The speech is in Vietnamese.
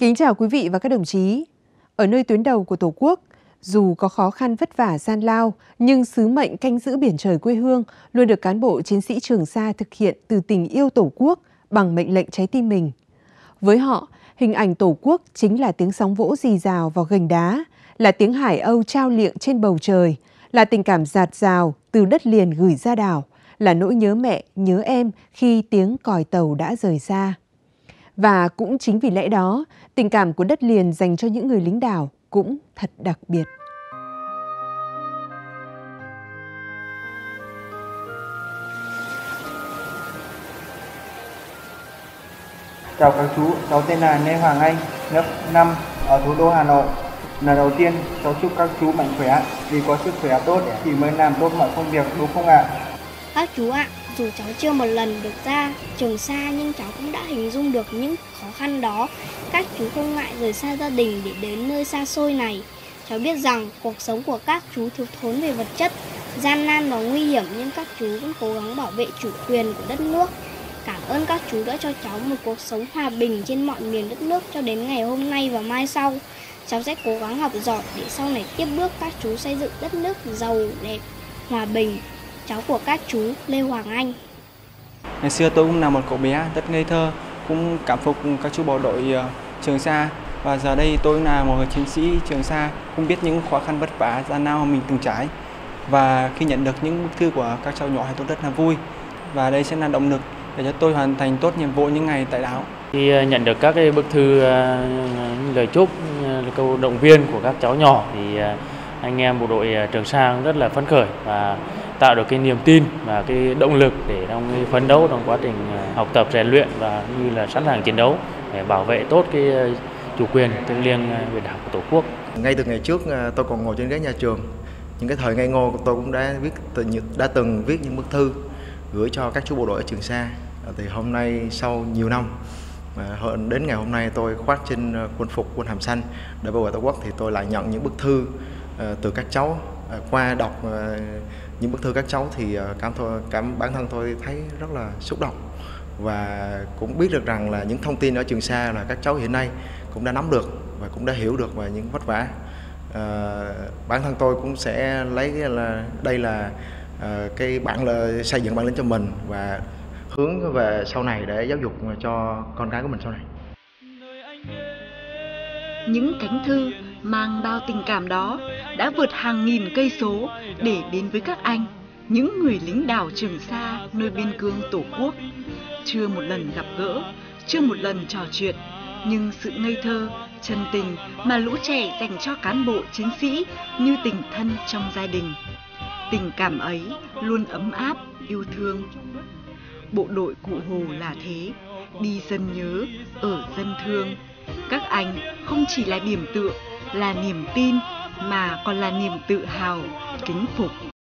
Kính chào quý vị và các đồng chí. Ở nơi tuyến đầu của Tổ quốc, dù có khó khăn vất vả gian lao, nhưng sứ mệnh canh giữ biển trời quê hương luôn được cán bộ chiến sĩ Trường Sa thực hiện từ tình yêu Tổ quốc bằng mệnh lệnh trái tim mình. Với họ, hình ảnh Tổ quốc chính là tiếng sóng vỗ rì rào vào gành đá, là tiếng hải âu trao liệng trên bầu trời, là tình cảm dạt dào từ đất liền gửi ra đảo, là nỗi nhớ mẹ, nhớ em khi tiếng còi tàu đã rời xa. Và cũng chính vì lẽ đó, tình cảm của đất liền dành cho những người lính đảo cũng thật đặc biệt. Chào các chú, cháu tên là Lê Hoàng Anh, lớp 5 ở thủ đô Hà Nội. Lần đầu tiên, cháu chúc các chú mạnh khỏe, vì có sức khỏe tốt thì mới làm tốt mọi công việc, đúng không ạ? Các chú ạ, dù cháu chưa một lần được ra Trường Sa nhưng cháu cũng đã hình dung được những khó khăn đó. Các chú không ngại rời xa gia đình để đến nơi xa xôi này. Cháu biết rằng cuộc sống của các chú thiếu thốn về vật chất, gian nan và nguy hiểm, nhưng các chú vẫn cố gắng bảo vệ chủ quyền của đất nước. Cảm ơn các chú đã cho cháu một cuộc sống hòa bình trên mọi miền đất nước cho đến ngày hôm nay và mai sau. Cháu sẽ cố gắng học giỏi để sau này tiếp bước các chú xây dựng đất nước giàu đẹp, hòa bình. Cháu của các chú Lê Hoàng Anh. Ngày xưa tôi cũng là một cậu bé rất ngây thơ, cũng cảm phục các chú bộ đội Trường Sa. Và giờ đây tôi là một người chiến sĩ Trường Sa, cũng biết những khó khăn vất vả gian lao mà mình từng trải. Và khi nhận được những bức thư của các cháu nhỏ thì tôi rất là vui. Và đây sẽ là động lực để cho tôi hoàn thành tốt nhiệm vụ những ngày tại đảo. Khi nhận được các cái bức thư lời chúc, câu động viên của các cháu nhỏ thì anh em bộ đội Trường Sa rất là phấn khởi và tạo được cái niềm tin và cái động lực để trong cái phấn đấu trong quá trình học tập rèn luyện và như là sẵn sàng chiến đấu để bảo vệ tốt cái chủ quyền thiêng liêng biển đảo của Tổ quốc. Ngay từ ngày trước tôi còn ngồi trên ghế nhà trường, những cái thời ngây ngô tôi cũng đã từng viết những bức thư gửi cho các chú bộ đội ở Trường Sa. Thì hôm nay sau nhiều năm đến ngày hôm nay tôi khoác trên quân phục quân hàm xanh để bảo vệ Tổ quốc thì tôi lại nhận những bức thư từ các cháu. Qua đọc những bức thư các cháu thì bản thân tôi thấy rất là xúc động và cũng biết được rằng là những thông tin ở Trường Sa là các cháu hiện nay cũng đã nắm được và cũng đã hiểu được về những vất vả. Bản thân tôi cũng sẽ lấy đây là cái xây dựng bản lĩnh cho mình và hướng về sau này để giáo dục cho con cái của mình sau này. Những cánh thư mang bao tình cảm đó đã vượt hàng nghìn cây số để đến với các anh, những người lính đảo Trường Sa nơi biên cương Tổ quốc. Chưa một lần gặp gỡ, chưa một lần trò chuyện, nhưng sự ngây thơ, chân tình mà lũ trẻ dành cho cán bộ chiến sĩ như tình thân trong gia đình. Tình cảm ấy luôn ấm áp, yêu thương. Bộ đội Cụ Hồ là thế, đi dân nhớ, ở dân thương. Các anh không chỉ là điểm tựa, là niềm tin, mà còn là niềm tự hào, kính phục.